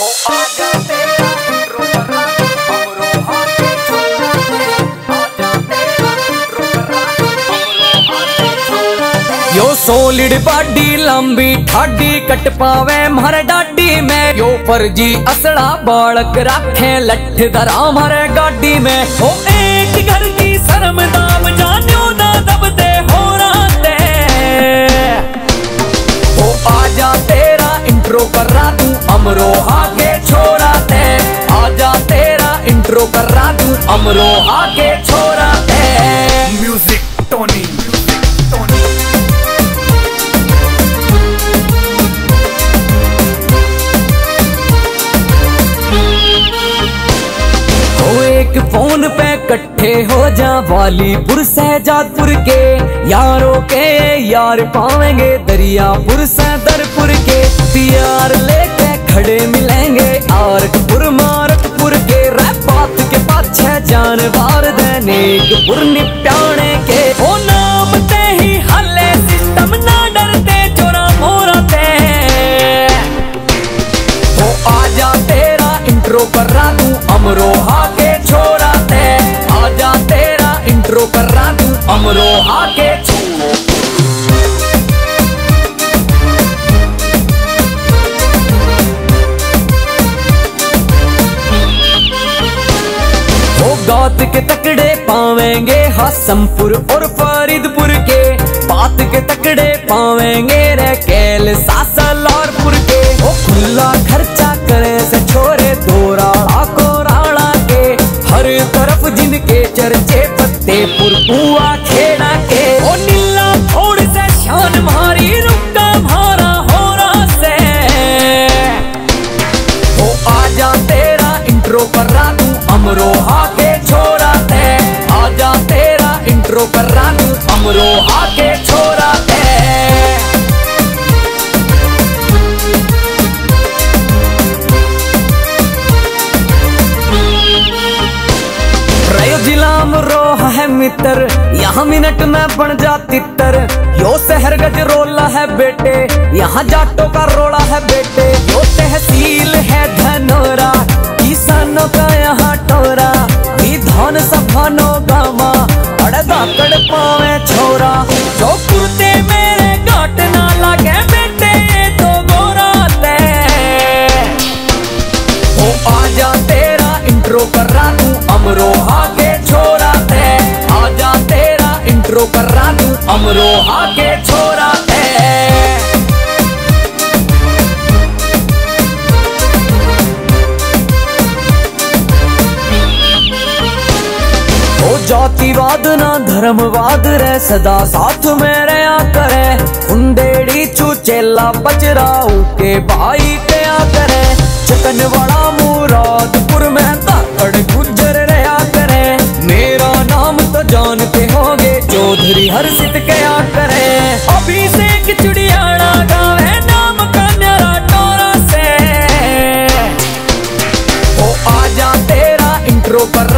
यो solid body लंबी ठाडी cut पावे मारे डाडी में। यो फर्जी असड़ा बालक राखे लठ धरा मारे गाड़ी में। ओ एक घर की शर्म दाम जान्यो ना दबदे हो राते। ओ आजा तेरा इंट्रो कर रहा तू अमरोहा के छोरा ते। आजा तेरा इंट्रो कर रहा तू अमरोहा के छोरा ते। Music Tony. एक फोन पे कट्ठे हो जा वालीपुर सहजादपुर के यारों के यार पावेंगे दरियापुर सदरपुर के। यार लेके खड़े मिलेंगे आरकपुर मारकपुर के। बात के पाछे जानवर दैनिकपुर निप्याने के। ओ नाम ते ही हले सिस्टम ना डरते चोरा मोरा ते। ओ आजा तेरा इंट्रो कर रहा तू अमरोहा के छोरा ते। आजा तेरा इंट्रो कर रहा तू अमरोहा के गात के तकड़े पावेंगे हासमपुर और फरीदपुर के। बात के तकड़े पावेंगे रे कैल सासलारपुर के। ओ खुला खर्चा करे से छोरे दोराड़ा को राणा के। हर तरफ जिनके चर्चे फतेहपुर पुआ खेड़ा के। ओ नीला थोड़ से शान मारी रुका मारा हो रहा से। ओ आजा तेरा इंट्रो कर रहा तू अमरोहा के छोरा ते। आजा तेरा इंट्रो कर रहा तू अमरोहा के छोरा ते। जिला अमरोहा है मित्र यहाँ मिनट में बन जा तितर। यो शहर गजरोला है बेटे यहाँ जाटों का रोड़ा है बेटे। यो तहसील है धनोरा किसानों का यहाँ टोरा। विधान सभा नो गामा अड़दा कड़ पावे छोरा। जो कुर्ते मेरे गाट ना लगे बेटे तो गोरा ले। ओ आजा तेरा इंट्रो कर रहा तू अमरोहा के छोरा ते। आजा तेरा इंट्रो कर रहा तू अमरोहा के छोरा ते। जातिवाद ना धर्मवाद रे सदा साथ में रहा करे। उंडेड़ी चूचेला बजराऊ के भाई क्या करे। चकनवाड़ा मुरादपुर में ताकड़ गुजर रहा करे। मेरा नाम तो जानते होगे चौधरी हर्षित क्या करे। अभिषेक चुड़ियाड़ा गावे नाम का न्यारा टोरा से। ओ आजा तेरा इंट्रो कर